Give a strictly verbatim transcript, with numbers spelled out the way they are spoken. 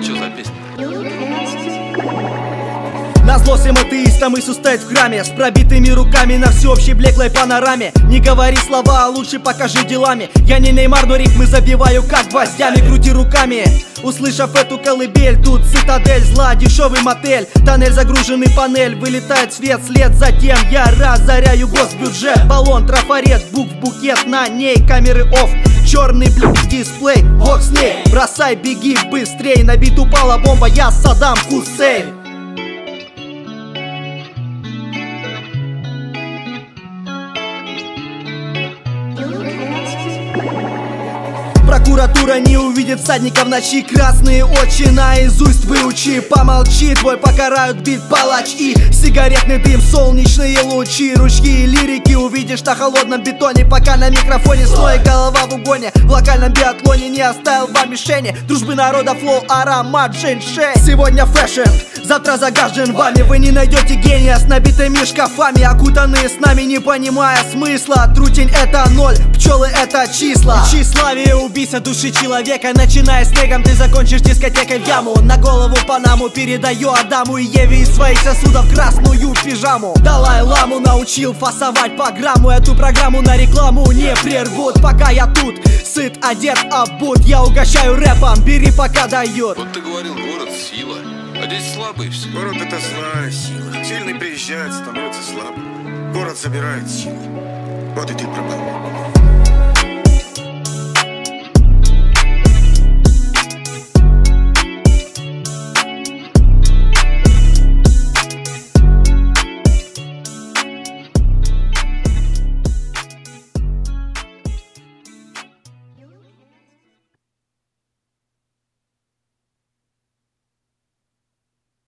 Что за песня? Назло всем атеистам Иисус стоит в храме с пробитыми руками на всеобщей блеклой панораме. Не говори слова, а лучше покажи делами. Я не Неймар, но ритмы забиваю как гвоздями. Крути руками, услышав эту колыбель. Тут цитадель зла, дешевый мотель. Тоннель загруженный, панель, вылетает свет след. Затем я разоряю госбюджет. Баллон, трафарет, букв, букет, на ней камеры офф. Черный блядь дисплей, вот с ней. Бросай, беги быстрей. На бит упала бомба, я Саддам Хусейн. Прокуратура не увидит всадника в ночи. Красные очи наизусть выучи. Помолчи, твой покарают бит палач. И сигаретный дым, солнечные лучи. Ручки и лирики увидишь на холодном бетоне. Пока на микрофоне слой, голова в угоне. В локальном биатлоне не оставил вам мишени. Дружбы народа, флоу, аромат, женьшень. Сегодня фэшн, завтра загажен вами. Вы не найдете гения с набитыми шкафами, окутанные с нами, не понимая смысла. Трутень это ноль, пчелы это числа. Тщеславие убийца души человека. Начиная с снегом, ты закончишь дискотекой в яму. На голову Панаму передаю Адаму и Еве из своих сосудов красную пижаму. Далай-ламу научил фасовать по грамму. Эту программу на рекламу не прервут. Пока я тут, сыт, одет, обут. Я угощаю рэпом, бери пока дают. Вот ты говорил, город сила, а здесь слабые все. Город это злая сила. Сильный приезжает, становится слабым. Город забирает силу. Вот и ты пропал.